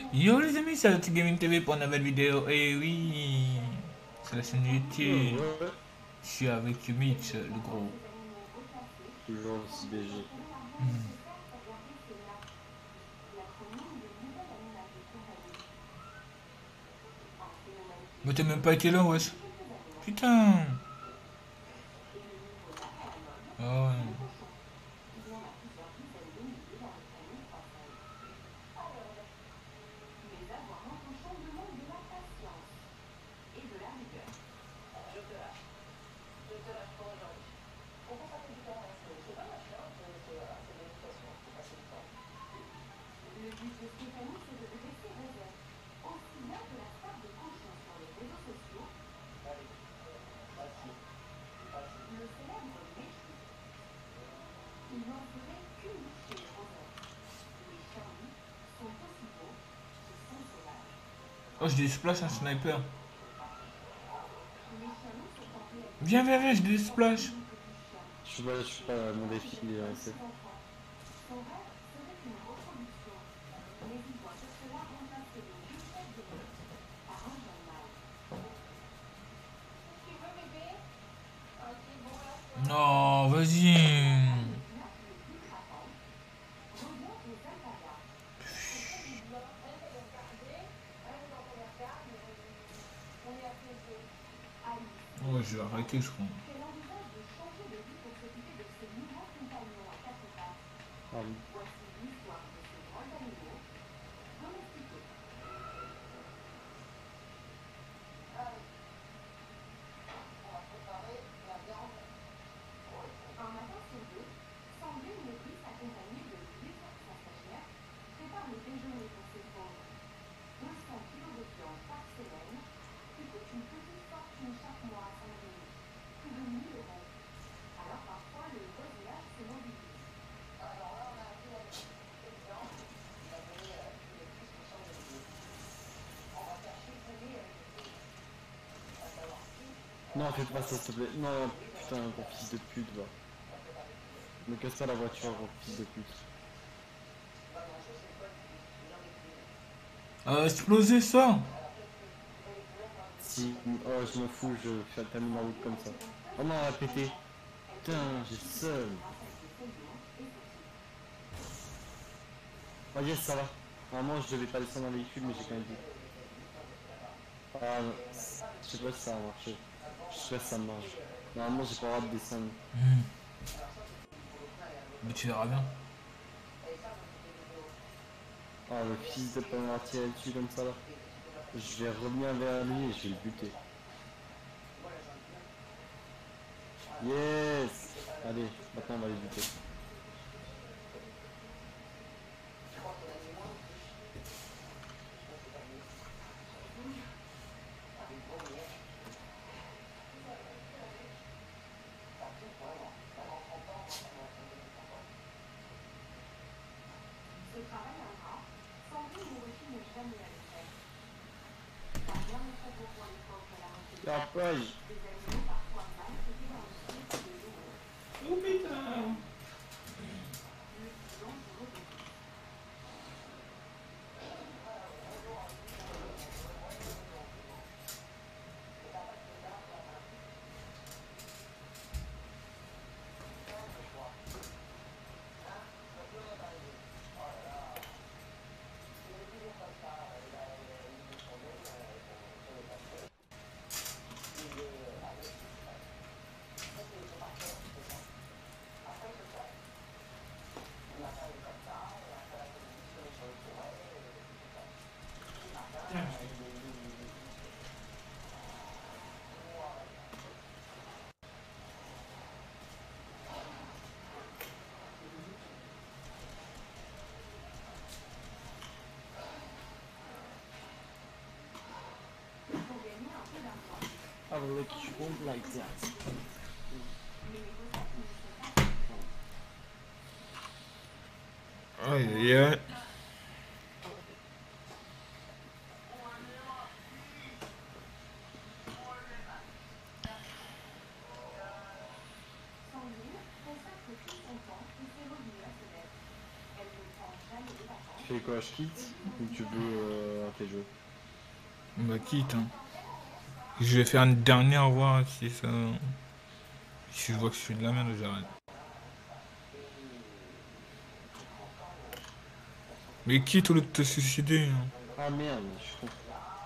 Yo les amis, c'est Alti Gaming TV pour une nouvelle vidéo. Et oui, c'est la chaîne YouTube. Ouais, Je suis avec Mitch, le gros. toujours aussi BG. Mais t'as même pas été là, wesh. Putain. Ah ouais. Oh, j'ai des splash, un sniper. Viens, viens, viens, j'ai des splash. Je suis pas, mon défi il est lancé. Non, vas-y. Oh, je vais arrêter, je crois. Pardon. Non, fais pas ça s'il te plaît. Non, putain, gros fils de pute, va. Me casse pas la voiture, gros fils de pute. Exploser ça. Si, oh, je m'en fous, je fais terminer la route comme ça. Oh non, elle a pété. Putain, j'ai le seul. Oh yes, ça va. Normalement, je devais pas descendre dans le véhicule, mais j'ai quand même dit. Ah, non, je sais pas si ça a marché. Je sais pas si ça marche. Normalement, j'ai pas le droit de descendre. Mais tu verras bien. Ah, le fils de pas m'avoir tiré dessus comme ça là. Je vais revenir vers lui et je vais le buter. Yes. Allez, maintenant on va le buter. Après, Oh putain. I will let you go like that. Aïe aïe aïe. fais quoi, je quitte ou tu veux tes jeux? Bah quitte, hein. Je vais faire une dernière, voir si ça... Si je vois que je suis de la merde, j'arrête. Mais quitte au lieu de te suicider, hein. Ah merde, je suis con.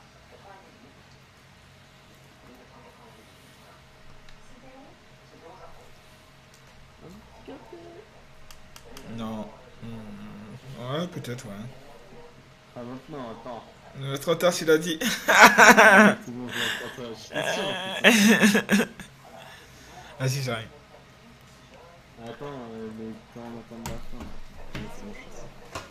Non. Ouais, peut-être, ouais. Ah maintenant, attends. Trop tard, tu l'as dit. C'est bon, je vais attends, j'étais sûr en plus. Vas-y, j'arrive. Attends, mais quand on attend de la fin. Mais c'est bon, je sais.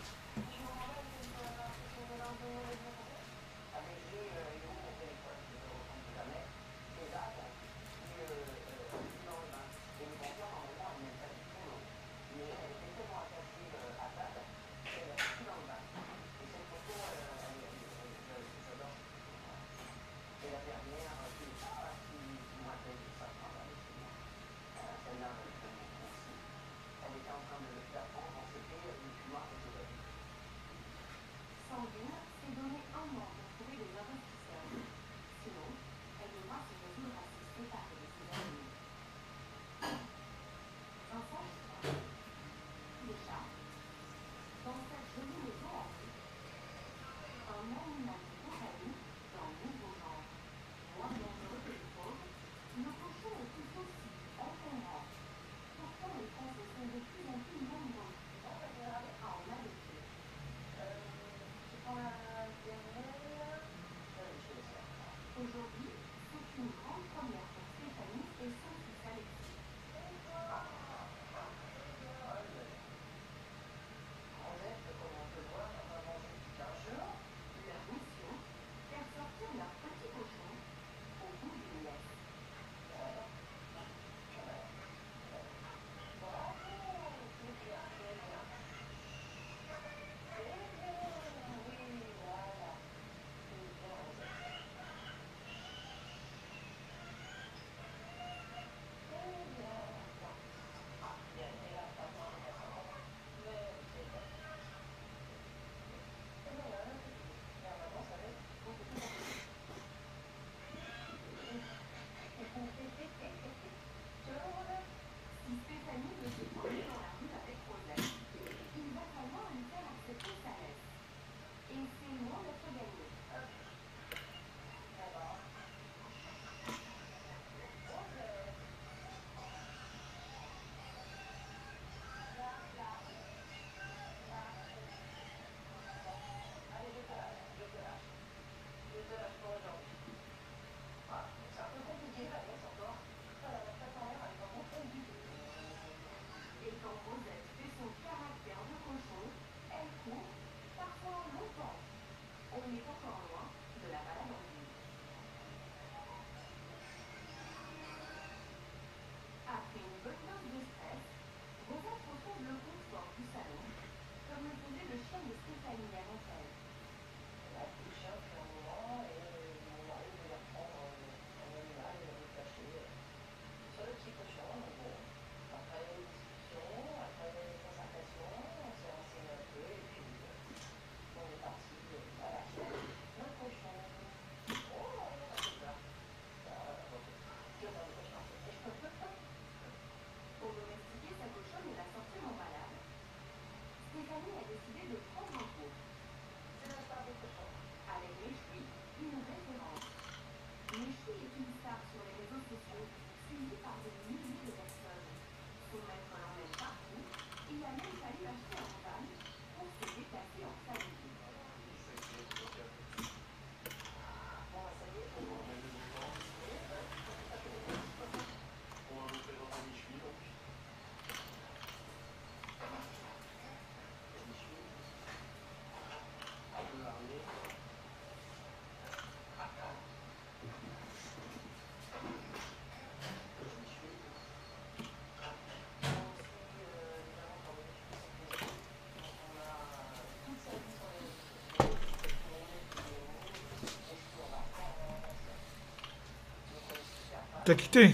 T'as quitté?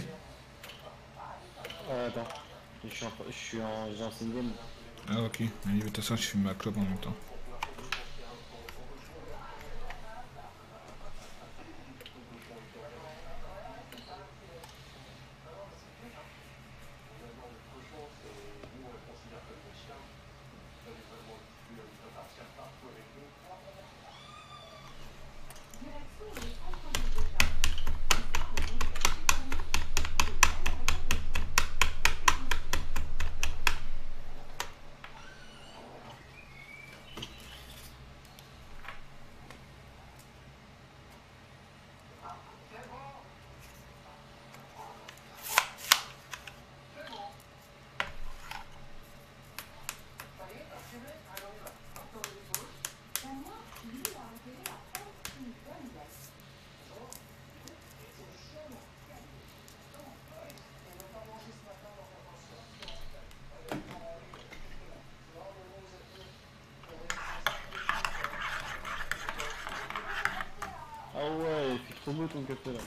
Attends. J'ai lancé une game. Ah ok, allez, de toute façon je fume ma clope en même temps. Oh ouais, il fait trop beau ton café là.